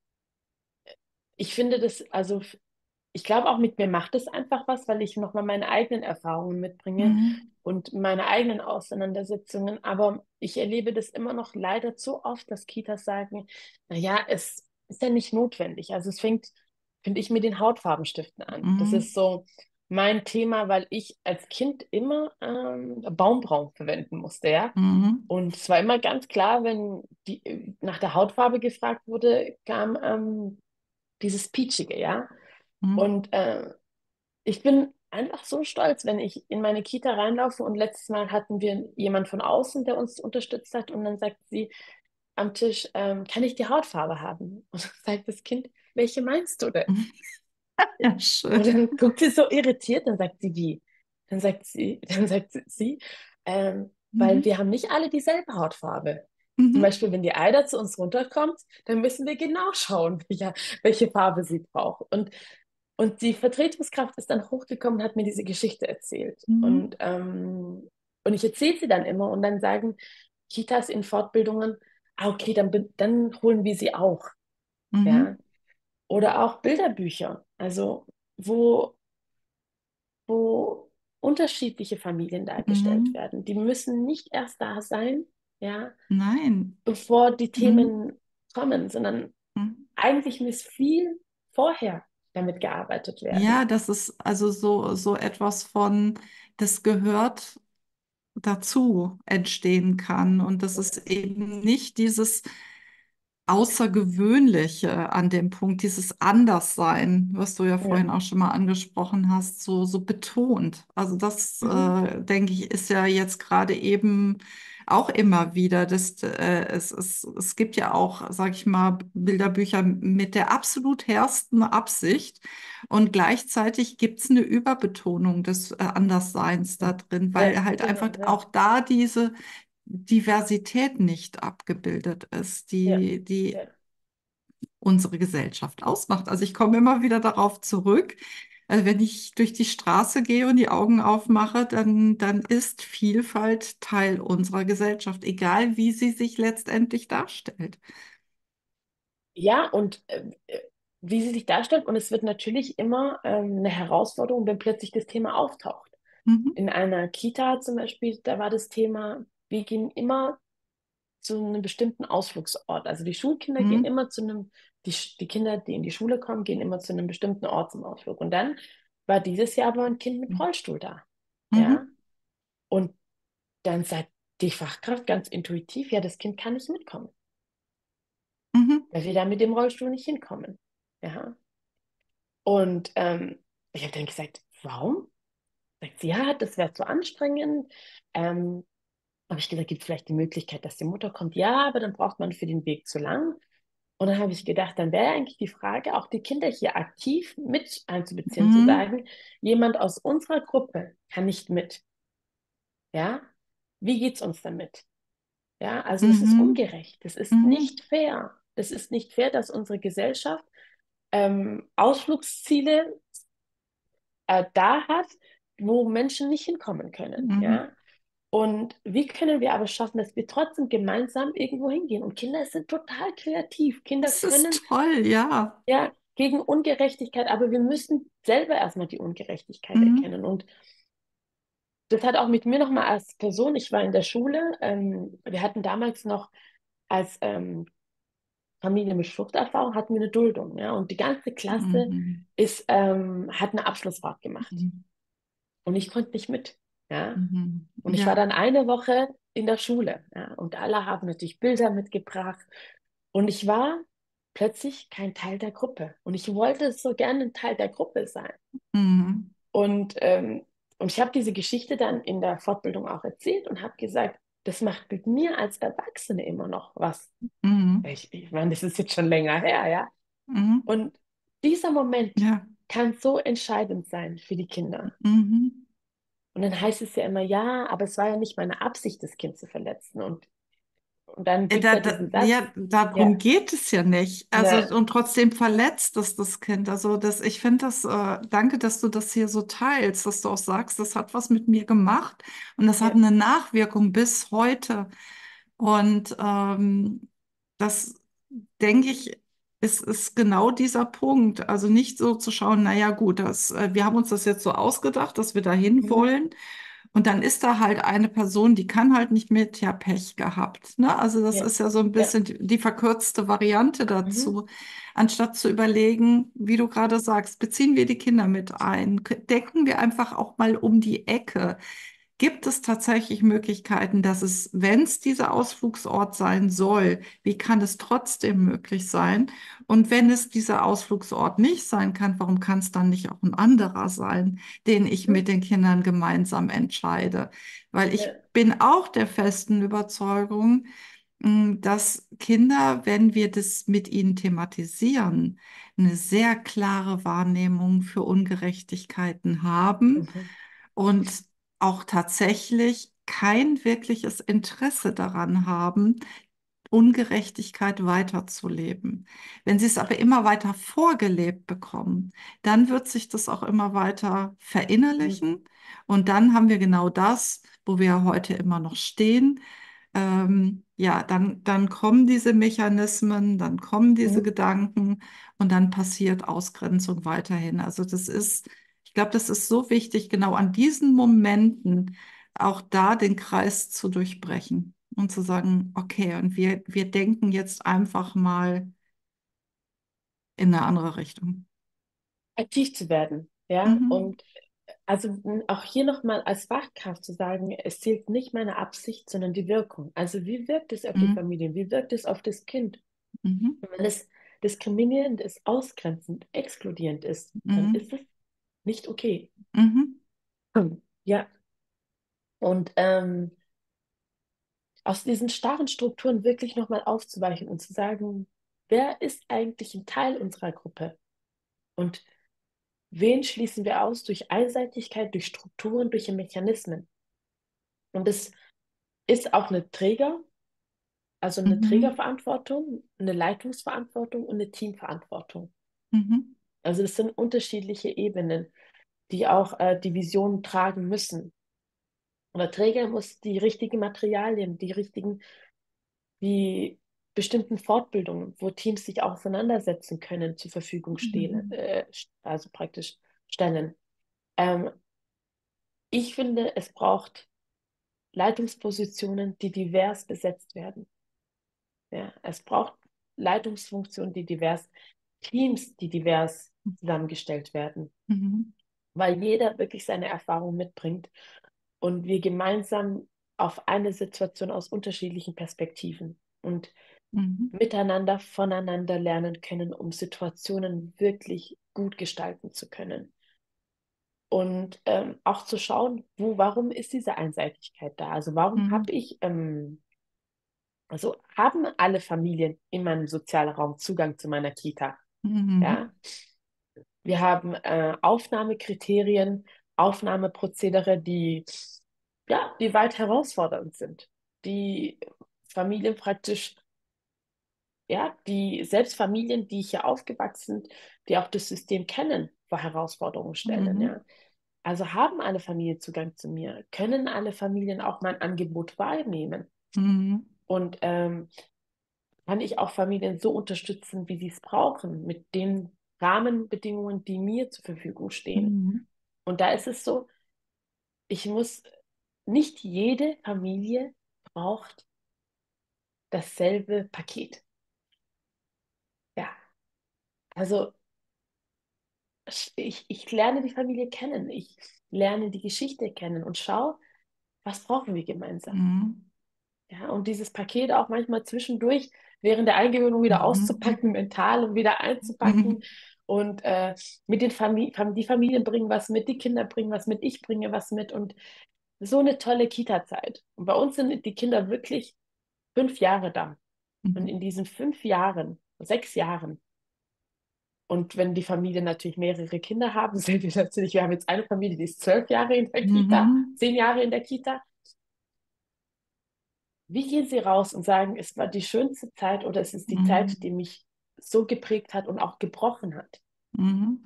ich finde das, also ich glaube auch mit mir macht es einfach was, weil ich nochmal meine eigenen Erfahrungen mitbringe Mhm. und meine eigenen Auseinandersetzungen. Aber ich erlebe das immer noch leider zu oft, dass Kitas sagen, naja, es ist ja nicht notwendig. Also es fängt, finde ich, mit den Hautfarbenstiften an. Das Mhm. ist so mein Thema, weil ich als Kind immer Baumbraun verwenden musste, ja. Mhm. Und es war immer ganz klar, wenn nach der Hautfarbe gefragt wurde, kam dieses Peachige, ja. Mhm. Und ich bin einfach so stolz, wenn ich in meine Kita reinlaufe und letztes Mal hatten wir jemand von außen, der uns unterstützt hat und dann sagt sie am Tisch, kann ich die Hautfarbe haben? Und dann sagt das Kind, welche meinst du denn? Ja, Und schön. dann guckt sie so irritiert, dann sagt sie, wie? Dann sagt sie, weil Mhm. wir haben nicht alle dieselbe Hautfarbe. Zum Mhm. Beispiel, wenn die Aida zu uns runterkommt, dann müssen wir genau schauen, welche Farbe sie braucht. Und die Vertretungskraft ist dann hochgekommen und hat mir diese Geschichte erzählt. Mhm. Und ich erzähle sie dann immer und dann sagen Kitas in Fortbildungen, ah, okay, dann holen wir sie auch. Ja? Mhm. Oder auch Bilderbücher, also wo, wo unterschiedliche Familien dargestellt Mhm. werden. Die müssen nicht erst da sein, ja, Nein. bevor die Mhm. Themen kommen, sondern Mhm. eigentlich muss viel vorher damit gearbeitet Ja, werden. das ist also so etwas von, das gehört dazu entstehen kann. Und das ist eben nicht dieses Außergewöhnliche an dem Punkt, dieses Anderssein, was du ja Ja. vorhin auch schon mal angesprochen hast, so betont. Also das, Mhm. denke ich, ist ja jetzt gerade eben auch immer wieder. Es gibt ja auch, sag ich mal, Bilderbücher mit der absolut hellsten Absicht und gleichzeitig gibt es eine Überbetonung des Andersseins da drin, Ja, weil halt einfach genau, ja. auch da diese Diversität nicht abgebildet ist, Ja, die ja. unsere Gesellschaft ausmacht. Also ich komme immer wieder darauf zurück. Wenn ich durch die Straße gehe und die Augen aufmache, dann ist Vielfalt Teil unserer Gesellschaft, egal wie sie sich letztendlich darstellt. Ja, und wie sie sich darstellt, und es wird natürlich immer eine Herausforderung, wenn plötzlich das Thema auftaucht. Mhm. In einer Kita zum Beispiel, da war das Thema, wir gehen immer zu einem bestimmten Ausflugsort. Also die Schulkinder gehen Mhm. immer die Kinder, die in die Schule kommen, gehen immer zu einem bestimmten Ort zum Ausflug. Und dann war dieses Jahr aber ein Kind mit Rollstuhl da. Ja, Mhm. und dann sagt die Fachkraft ganz intuitiv, ja, das Kind kann nicht mitkommen, Mhm. weil wir da mit dem Rollstuhl nicht hinkommen. Ja, und ich habe dann gesagt, warum? Sagt sie, ja, das wäre zu anstrengend. Habe ich gesagt, gibt es vielleicht die Möglichkeit, dass die Mutter kommt? Ja, aber dann braucht man für den Weg zu lang. Und dann habe ich gedacht, dann wäre eigentlich die Frage, auch die Kinder hier aktiv mit einzubeziehen, zu Mhm. sagen, jemand aus unserer Gruppe kann nicht mit. Ja, wie geht's uns damit? Ja, also das ist Mhm. ungerecht. Das ist Mhm. nicht fair. Das ist nicht fair, dass unsere Gesellschaft Ausflugsziele da hat, wo Menschen nicht hinkommen können. Mhm. Ja, und wie können wir aber schaffen, dass wir trotzdem gemeinsam irgendwo hingehen? Und Kinder sind total kreativ. Kinder Das ist können toll, ja. ja gegen Ungerechtigkeit, aber wir müssen selber erstmal die Ungerechtigkeit Mhm. erkennen. Und das hat auch mit mir nochmal als Person, ich war in der Schule, wir hatten damals noch als Familie mit Fluchterfahrung, hatten wir eine Duldung. Ja? Und die ganze Klasse Mhm. hat eine Abschlussfahrt gemacht. Mhm. Und ich konnte nicht mit. Ja. Mhm. Und ich war Ja. dann eine Woche in der Schule, ja, und alle haben natürlich Bilder mitgebracht. Und ich war plötzlich kein Teil der Gruppe. Und ich wollte so gerne ein Teil der Gruppe sein. Mhm. Und, ähm, und ich habe diese Geschichte dann in der Fortbildung auch erzählt und habe gesagt, das macht mit mir als Erwachsene immer noch was. Mhm. Ich meine, das ist jetzt schon länger her, ja. Mhm. Und dieser Moment Ja. kann so entscheidend sein für die Kinder. Mhm. Und dann heißt es ja immer, ja, aber es war ja nicht meine Absicht, das Kind zu verletzen. Und dann gibt es ja diesen Satz, Ja, darum ja, geht es ja nicht. Also, ne, und trotzdem verletzt es das Kind. Also, ich finde das, danke, dass du das hier so teilst, dass du auch sagst, das hat was mit mir gemacht und das hat ja, eine Nachwirkung bis heute. Und das, denke ich, ist genau dieser Punkt. Also nicht so zu schauen, naja, gut, wir haben uns das jetzt so ausgedacht, dass wir dahin mhm, wollen. Und dann ist da halt eine Person, die kann halt nicht mit, ja, Pech gehabt. Ne? Also das ja, ist ja so ein ja, bisschen die verkürzte Variante mhm, dazu, anstatt zu überlegen, wie du gerade sagst, beziehen wir die Kinder mit ein, denken wir einfach auch mal um die Ecke. Gibt es tatsächlich Möglichkeiten, dass es, wenn es dieser Ausflugsort sein soll, wie kann es trotzdem möglich sein? Und wenn es dieser Ausflugsort nicht sein kann, warum kann es dann nicht auch ein anderer sein, den ich mhm, mit den Kindern gemeinsam entscheide? Weil ich ja, bin auch der festen Überzeugung, dass Kinder, wenn wir das mit ihnen thematisieren, eine sehr klare Wahrnehmung für Ungerechtigkeiten haben mhm, und auch tatsächlich kein wirkliches Interesse daran haben, Ungerechtigkeit weiterzuleben. Wenn sie es aber immer weiter vorgelebt bekommen, dann wird sich das auch immer weiter mhm, verinnerlichen und dann haben wir genau das, wo wir heute immer noch stehen. Ja, dann kommen diese Mechanismen, dann kommen diese mhm. Gedanken und dann passiert Ausgrenzung weiterhin. Also ich glaube, das ist so wichtig, genau an diesen Momenten auch da den Kreis zu durchbrechen und zu sagen, okay, und wir denken jetzt einfach mal in eine andere Richtung. Aktiv zu werden, ja, Mhm. und also auch hier nochmal als Fachkraft zu sagen, es zählt nicht meine Absicht, sondern die Wirkung. Also wie wirkt es auf die Mhm. Familie, wie wirkt es auf das Kind? Mhm. Und wenn es diskriminierend ist, ausgrenzend, exkludierend ist, dann Mhm. ist es nicht okay. Mhm. Ja, und aus diesen starren Strukturen wirklich nochmal aufzuweichen und zu sagen, wer ist eigentlich ein Teil unserer Gruppe? Und wen schließen wir aus durch Einseitigkeit, durch Strukturen, durch Mechanismen? Und es ist auch also eine Mhm. Trägerverantwortung, eine Leitungsverantwortung und eine Teamverantwortung. Mhm. Also das sind unterschiedliche Ebenen, die auch die Vision tragen müssen. Und der Träger muss die richtigen Materialien, die bestimmten Fortbildungen, wo Teams sich auseinandersetzen können, zur Verfügung stehen, Mhm. also praktisch stellen. Ähm, Ich finde, es braucht Leitungspositionen, die divers besetzt werden. Ja, es braucht Leitungsfunktionen, die divers, Teams, die divers zusammengestellt werden, Mhm. weil jeder wirklich seine Erfahrung mitbringt und wir gemeinsam auf eine Situation aus unterschiedlichen Perspektiven und Mhm. miteinander, voneinander lernen können, um Situationen wirklich gut gestalten zu können. Und auch zu schauen, warum ist diese Einseitigkeit da? Also warum Mhm. also haben alle Familien in meinem sozialen Raum Zugang zu meiner Kita? Mhm. Ja, wir haben Aufnahmekriterien, Aufnahmeprozedere, die weit herausfordernd sind, die Familien praktisch, ja, die selbst Familien, die hier aufgewachsen sind, die auch das System kennen, vor Herausforderungen stellen, Mhm. ja. Also haben alle Familien Zugang zu mir? Können alle Familien auch mein Angebot wahrnehmen? Mhm. Und kann ich auch Familien so unterstützen, wie sie es brauchen, mit den Rahmenbedingungen, die mir zur Verfügung stehen? Mhm. Und da ist es so, ich muss, nicht jede Familie braucht dasselbe Paket. Ja, also ich lerne die Familie kennen, ich lerne die Geschichte kennen und schaue, was brauchen wir gemeinsam. Mhm. Ja, und dieses Paket auch manchmal zwischendurch während der Eingewöhnung wieder Mhm. auszupacken, mental und wieder einzupacken. Mhm. Und mit den die Familien bringen was mit, die Kinder bringen was mit, ich bringe was mit. Und so eine tolle Kita-Zeit. Und bei uns sind die Kinder wirklich 5 Jahre da. Und Mhm. in diesen 5 Jahren, 6 Jahren, und wenn die Familien natürlich mehrere Kinder haben, sind wir natürlich, wir haben jetzt eine Familie, die ist 12 Jahre in der Kita, Mhm. 10 Jahre in der Kita. Wie gehen Sie raus und sagen, es war die schönste Zeit oder es ist die Zeit, die Mhm. mich so geprägt hat und auch gebrochen hat, Mhm.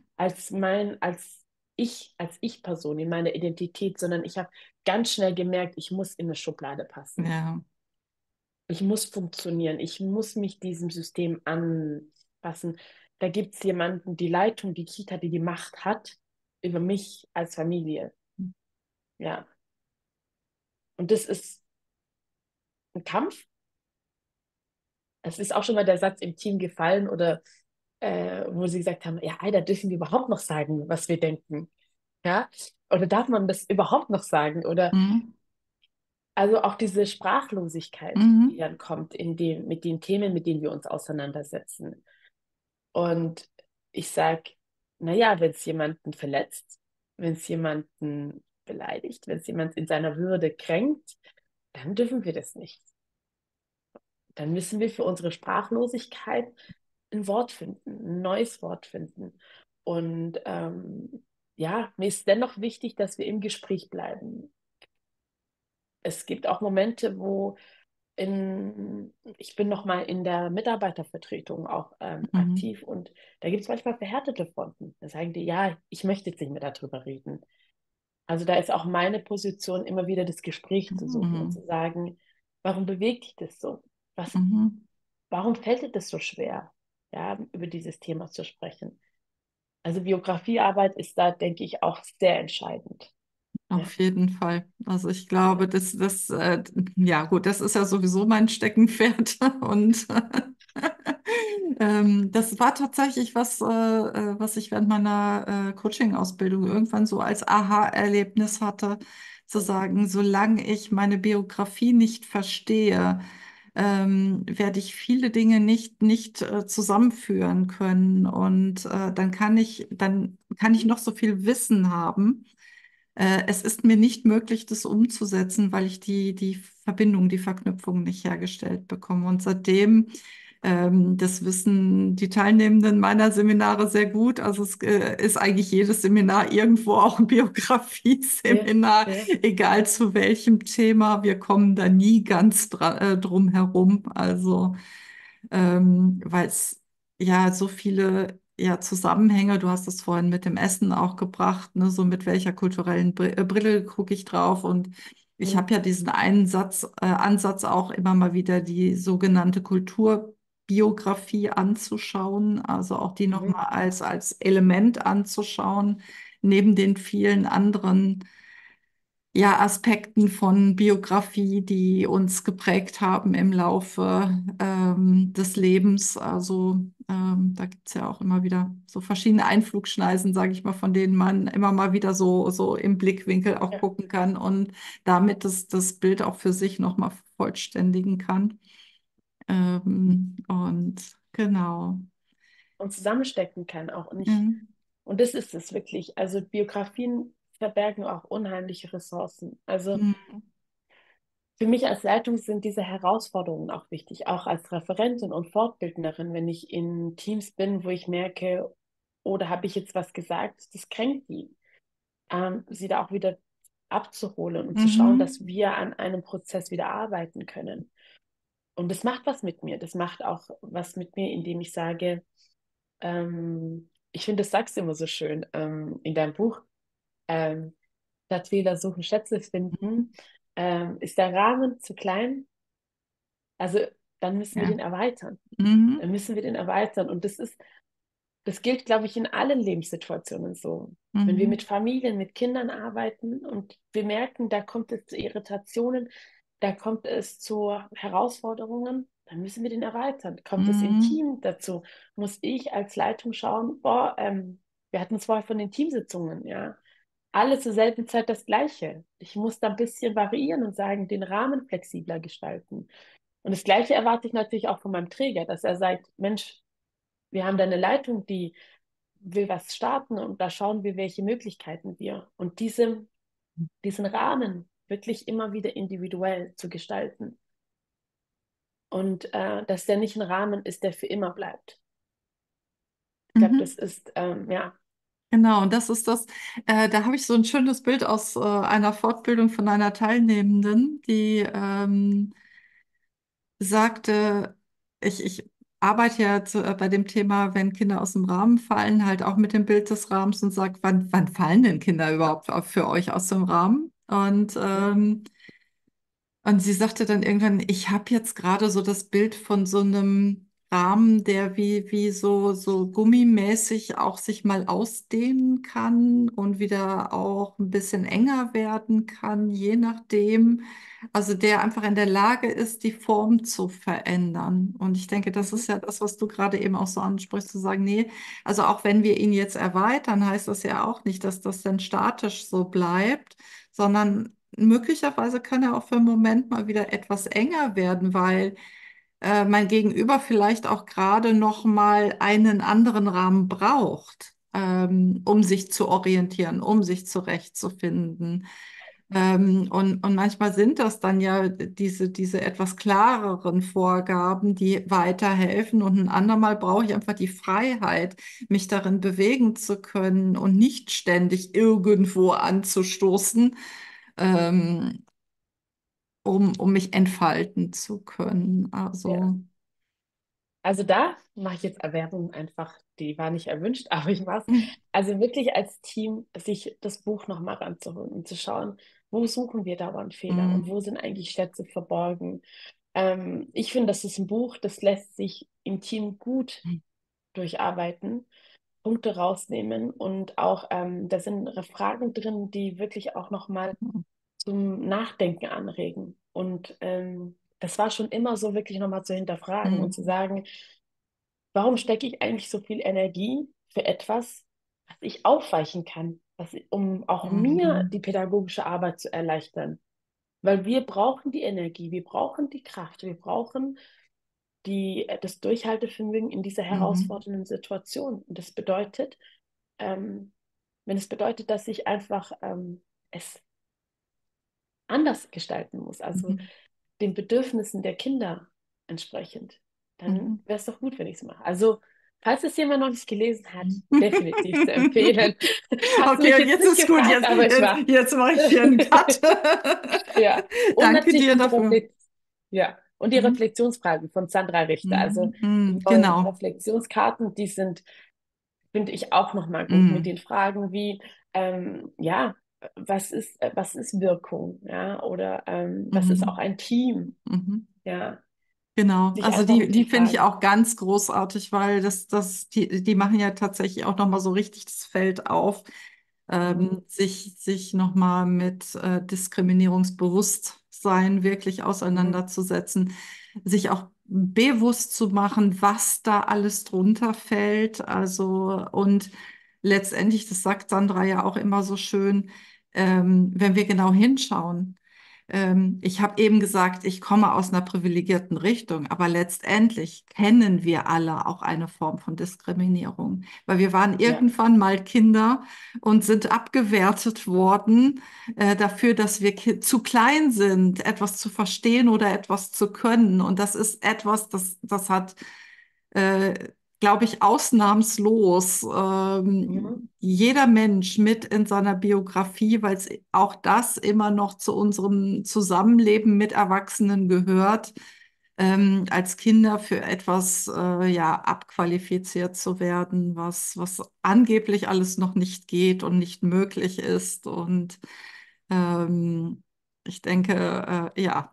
als Ich-Person in meiner Identität, sondern ich habe ganz schnell gemerkt, ich muss in eine Schublade passen. Ja. Ich muss funktionieren. Ich muss mich diesem System anpassen. Da gibt es jemanden, die Leitung, die Kita, die die Macht hat über mich als Familie. Ja. Und das ist ein Kampf. Es ist auch schon mal der Satz im Team gefallen oder wo sie gesagt haben, ja, da dürfen wir überhaupt noch sagen, was wir denken. Ja. Oder darf man das überhaupt noch sagen? Oder Mhm. also auch diese Sprachlosigkeit, die Mhm. dann kommt mit den Themen, mit denen wir uns auseinandersetzen. Und ich sage, naja, wenn es jemanden verletzt, wenn es jemanden beleidigt, wenn es jemand in seiner Würde kränkt, dann dürfen wir das nicht. Dann müssen wir für unsere Sprachlosigkeit ein Wort finden, ein neues Wort finden. Und ja, mir ist dennoch wichtig, dass wir im Gespräch bleiben. Es gibt auch Momente, ich bin noch mal in der Mitarbeitervertretung auch Mhm. aktiv und da gibt es manchmal verhärtete Fronten. Da sagen die, ja, ich möchte jetzt nicht mehr darüber reden. Also da ist auch meine Position, immer wieder das Gespräch zu suchen und Mhm. zu sagen, warum bewegt dich das so? Mhm. Warum fällt dir das so schwer, ja, über dieses Thema zu sprechen? Also Biografiearbeit ist da, denke ich, auch sehr entscheidend. Ja, Auf jeden Fall. Also ich glaube, ja gut, das ist ja sowieso mein Steckenpferd und das war tatsächlich was ich während meiner Coaching-Ausbildung irgendwann so als Aha-Erlebnis hatte, zu sagen, solange ich meine Biografie nicht verstehe, werde ich viele Dinge nicht zusammenführen können und dann kann ich noch so viel Wissen haben. Es ist mir nicht möglich, das umzusetzen, weil ich die Verbindung, die Verknüpfung nicht hergestellt bekomme. Und seitdem, das wissen die Teilnehmenden meiner Seminare sehr gut. Also es ist eigentlich jedes Seminar irgendwo auch ein ja, Biografieseminar, ja, egal zu welchem Thema. Wir kommen da nie ganz drum herum. Also weil es ja so viele ja, Zusammenhänge, du hast es vorhin mit dem Essen auch gebracht, ne, so mit welcher kulturellen Brille gucke ich drauf. Und ich mm, habe ja diesen einen Ansatz auch immer mal wieder die sogenannte Kulturbiografie anzuschauen, also auch die mhm, nochmal als Element anzuschauen, neben den vielen anderen ja, Aspekten von Biografie, die uns geprägt haben im Laufe des Lebens. Also da gibt es ja auch immer wieder so verschiedene Einflugschneisen, sage ich mal, von denen man immer mal wieder so im Blickwinkel auch ja. gucken kann und damit das Bild auch für sich nochmal vollständigen kann. Und genau. Und zusammenstecken kann auch. Mhm. Und das ist es wirklich. Also Biografien verbergen auch unheimliche Ressourcen. Also Mhm. für mich als Leitung sind diese Herausforderungen auch wichtig, auch als Referentin und Fortbildnerin, wenn ich in Teams bin, wo ich merke, oder habe ich jetzt was gesagt, das kränkt die, sie da auch wieder abzuholen und zu schauen, Mhm. dass wir an einem Prozess wieder arbeiten können. Und das macht was mit mir. Das macht auch was mit mir, indem ich sage, ich finde, das sagst du immer so schön in deinem Buch, ähm, statt Fehler suchen, Schätze finden. Ist der Rahmen zu klein? Also dann müssen wir Ja. den erweitern. Mhm. Dann müssen wir den erweitern. Und das gilt, glaube ich, in allen Lebenssituationen so. Wenn wir mit Mhm. Familien, mit Kindern arbeiten und wir merken, da kommt es zu Irritationen, da kommt es zu Herausforderungen, dann müssen wir den erweitern. Kommt es im Mhm. Team dazu, muss ich als Leitung schauen, boah, Wir hatten es vorher von den Teamsitzungen, ja. Alle zur selben Zeit das Gleiche. Ich muss da ein bisschen variieren und sagen, den Rahmen flexibler gestalten. Und das Gleiche erwarte ich natürlich auch von meinem Träger, dass er sagt, Mensch, wir haben da eine Leitung, die will was starten und da schauen wir, welche Möglichkeiten wir. Und diesen Rahmen wirklich immer wieder individuell zu gestalten. Und dass der nicht ein Rahmen ist, der für immer bleibt. Ich glaube, das Mhm. ist, ja. Genau, und das ist das, da habe ich so ein schönes Bild aus einer Fortbildung von einer Teilnehmenden, die sagte, ich arbeite ja bei dem Thema, wenn Kinder aus dem Rahmen fallen, halt auch mit dem Bild des Rahmens und sage, wann fallen denn Kinder überhaupt für euch aus dem Rahmen? Und sie sagte dann irgendwann, ich habe jetzt gerade so das Bild von so einem Rahmen, der wie so gummimäßig auch sich mal ausdehnen kann und wieder auch ein bisschen enger werden kann, je nachdem. Also der einfach in der Lage ist, die Form zu verändern. Und ich denke, das ist Mhm. ja das, was du gerade eben auch so ansprichst, zu sagen, nee, also auch wenn wir ihn jetzt erweitern, heißt das ja auch nicht, dass das dann statisch so bleibt, sondern möglicherweise kann er auch für einen Moment mal wieder etwas enger werden, weil mein Gegenüber vielleicht auch gerade noch mal einen anderen Rahmen braucht, um sich zu orientieren, um sich zurechtzufinden. Und manchmal sind das dann ja diese etwas klareren Vorgaben, die weiterhelfen. Und ein andermal brauche ich einfach die Freiheit, mich darin bewegen zu können und nicht ständig irgendwo anzustoßen, ähm, um mich entfalten zu können. Ja. Also, Also da mache ich jetzt Erwerbung einfach, die war nicht erwünscht, aber ich mache es. mm, Also wirklich als Team, sich das Buch nochmal ranzuholen und zu schauen, wo suchen wir dauernd Fehler und wo sind eigentlich Schätze verborgen. Ich finde, das ist ein Buch, das lässt sich im Team gut durcharbeiten, Punkte rausnehmen und auch, da sind Fragen drin, die wirklich auch nochmal zum Nachdenken anregen. Und das war schon immer so, wirklich nochmal zu hinterfragen und zu mm, sagen, warum stecke ich eigentlich so viel Energie für etwas, was ich aufweichen kann, um auch mir mm, die pädagogische Arbeit zu erleichtern? Weil wir brauchen die Energie, wir brauchen die Kraft, wir brauchen das Durchhaltevermögen in dieser mm, herausfordernden Situation. Und das bedeutet, wenn es bedeutet, dass ich einfach es anders gestalten muss, also mm, den Bedürfnissen der Kinder entsprechend, dann mm. wäre es doch gut, wenn ich es mache. Also, falls es jemand noch nicht gelesen hat, definitiv zu empfehlen. Hast du Okay, mich und jetzt jetzt nicht ist gut. gefragt, aber ich war. Jetzt mache ich hier einen Cut. Ja. Und Danke natürlich dir dafür. Ja. Und die Mm, Reflexionsfragen von Sandra Richter. Also die neuen Genau. Reflexionskarten, die sind, finde ich, auch nochmal gut mit Mm, den Fragen wie, ja, was ist Wirkung? Ja, oder was ist auch mm, ein Team? mhm. Ja, Genau, sich also einfach mit den die finde ich Fragen. auch ganz großartig, weil die machen ja tatsächlich auch nochmal so richtig das Feld auf, Mhm. sich nochmal mit Diskriminierungsbewusstsein wirklich Mhm. auseinanderzusetzen, sich auch bewusst zu machen, was da alles drunter fällt. Also, und letztendlich, das sagt Sandra ja auch immer so schön, wenn wir genau hinschauen. Ich habe eben gesagt, ich komme aus einer privilegierten Richtung, aber letztendlich kennen wir alle auch eine Form von Diskriminierung, weil wir waren Ja. irgendwann mal Kinder und sind abgewertet worden, dafür, dass wir zu klein sind, etwas zu verstehen oder etwas zu können. Und das ist etwas, das hat äh, glaube ich, ausnahmslos Mhm. jeder Mensch mit in seiner Biografie, weil es auch das immer noch zu unserem Zusammenleben mit Erwachsenen gehört, als Kinder für etwas ja, abqualifiziert zu werden, was angeblich alles noch nicht geht und nicht möglich ist. Und ähm, ich denke, ja,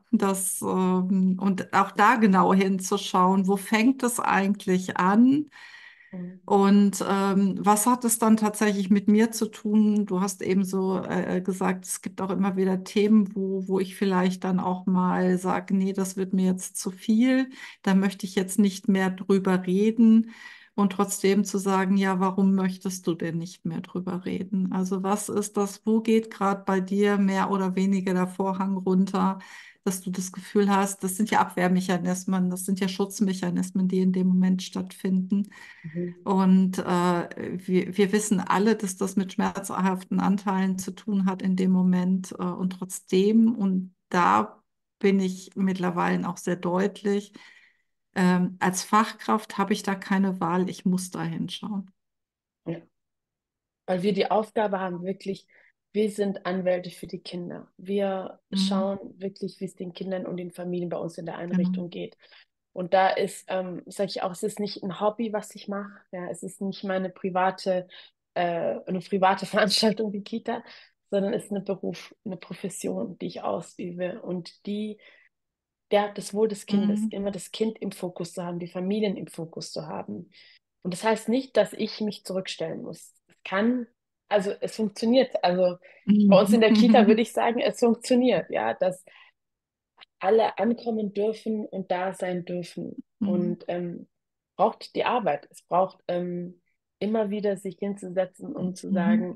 und auch da genau hinzuschauen, wo fängt es eigentlich an? Mhm. Und was hat es dann tatsächlich mit mir zu tun? Du hast eben so gesagt, es gibt auch immer wieder Themen, wo ich vielleicht dann auch mal sage, nee, das wird mir jetzt zu viel, da möchte ich jetzt nicht mehr drüber reden. und trotzdem zu sagen, ja, warum möchtest du denn nicht mehr drüber reden? Also was ist das, wo geht gerade bei dir mehr oder weniger der Vorhang runter, dass du das Gefühl hast, das sind ja Abwehrmechanismen, das sind ja Schutzmechanismen, die in dem Moment stattfinden. Mhm. Und wir wissen alle, dass das mit schmerzhaften Anteilen zu tun hat in dem Moment. Und trotzdem, und da bin ich mittlerweile auch sehr deutlich, als Fachkraft habe ich da keine Wahl, ich muss da hinschauen. Ja. Weil wir die Aufgabe haben, wirklich, wir sind Anwälte für die Kinder. Wir Mhm. schauen wirklich, wie es den Kindern und den Familien bei uns in der Genau. Einrichtung geht. Und da ist, sage ich auch, es ist nicht ein Hobby, was ich mache. Ja, es ist nicht eine private Veranstaltung wie Kita, sondern es ist eine Profession, die ich ausübe und das Wohl des Kindes, Mhm. immer das Kind im Fokus zu haben, die Familien im Fokus zu haben. Und das heißt nicht, dass ich mich zurückstellen muss. Also es funktioniert. Also bei uns in der Kita würde Mhm. ich sagen, es funktioniert, ja, dass alle ankommen dürfen und da sein dürfen. Mhm. Und braucht die Arbeit. Es braucht immer wieder sich hinzusetzen und zu Mhm. sagen,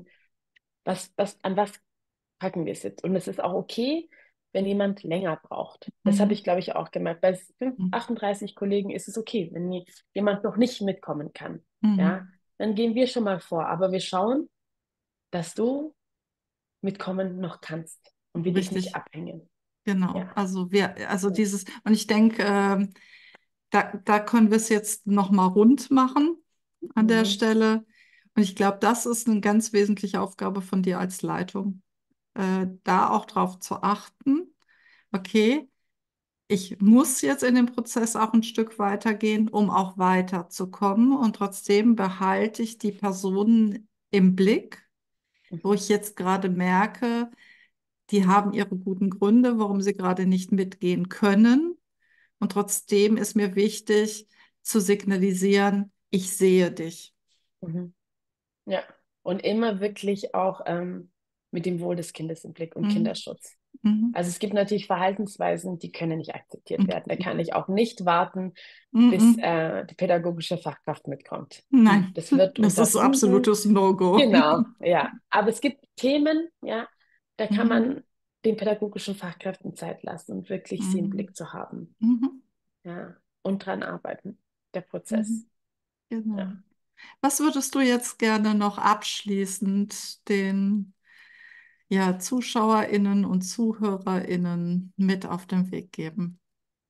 an was packen wir es jetzt? Und es ist auch okay, wenn jemand länger braucht. Das habe Mhm. ich, glaube ich, auch gemerkt. Bei 38 Kollegen ist es okay, wenn jemand noch nicht mitkommen kann. Ja, Mhm. dann gehen wir schon mal vor. Aber wir schauen, dass du mitkommen noch kannst und wir dich nicht Richtig, abhängen. genau. Ja. Also Ja. dieses, und ich denke, da können wir es jetzt nochmal rund machen an der Mhm. Stelle. Und ich glaube, das ist eine ganz wesentliche Aufgabe von dir als Leitung, da auch drauf zu achten. Okay, ich muss jetzt in dem Prozess auch ein Stück weitergehen, um auch weiterzukommen. Und trotzdem behalte ich die Personen im Blick, wo Mhm. ich jetzt gerade merke, die haben ihre guten Gründe, warum sie gerade nicht mitgehen können. Und trotzdem ist mir wichtig zu signalisieren, ich sehe dich. Mhm. Ja. Und immer wirklich auch mit dem Wohl des Kindes im Blick und Mhm. Kinderschutz. Mhm. Also es gibt natürlich Verhaltensweisen, die können nicht akzeptiert werden. Da Mhm. kann ich auch nicht warten, bis Mhm. die pädagogische Fachkraft mitkommt. Nein, Das wird das ist unterbunden. absolutes No-Go. Genau, ja. Aber es gibt Themen, ja, da kann Mhm. man den pädagogischen Fachkräften Zeit lassen und wirklich sie im Mhm. Blick zu haben. Mhm. Ja. Und dran arbeiten. Der Prozess. Mhm. Genau. Ja. Was würdest du jetzt gerne noch abschließend den ZuschauerInnen und ZuhörerInnen mit auf den Weg geben?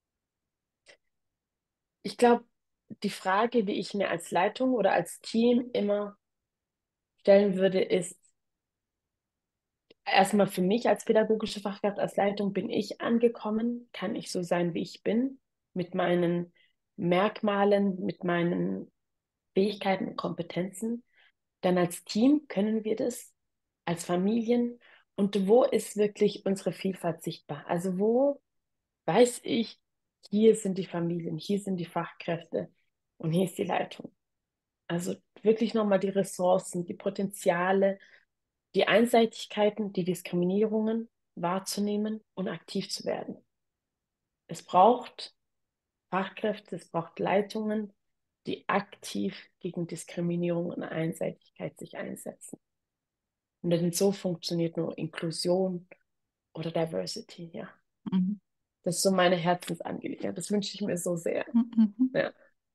Ich glaube, die Frage, die ich mir als Leitung oder als Team immer stellen würde, ist erstmal für mich als pädagogische Fachkraft, als Leitung, bin ich angekommen? Kann ich so sein, wie ich bin? Mit meinen Merkmalen, mit meinen Fähigkeiten und Kompetenzen? Dann als Team können wir das, als Familien. Und wo ist wirklich unsere Vielfalt sichtbar? Also wo weiß ich, hier sind die Familien, hier sind die Fachkräfte und hier ist die Leitung. Also wirklich nochmal die Ressourcen, die Potenziale, die Einseitigkeiten, die Diskriminierungen wahrzunehmen und aktiv zu werden. Es braucht Fachkräfte, es braucht Leitungen, die aktiv gegen Diskriminierung und Einseitigkeit sich einsetzen. Und denn so funktioniert nur Inklusion oder Diversity, ja. Mhm. Das ist so meine Herzensangelegenheit. Das wünsche ich mir so sehr. Mhm. Ja.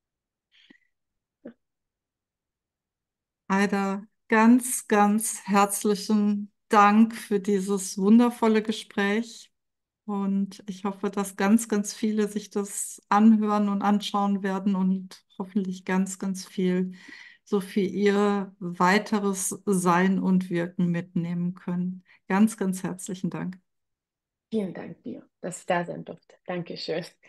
Aida, ganz, ganz herzlichen Dank für dieses wundervolle Gespräch. Und ich hoffe, dass ganz, ganz viele sich das anhören und anschauen werden und hoffentlich ganz, ganz viel so für ihr weiteres Sein und Wirken mitnehmen können. Ganz, ganz herzlichen Dank. Vielen Dank dir, dass ich da sein durfte. Dankeschön.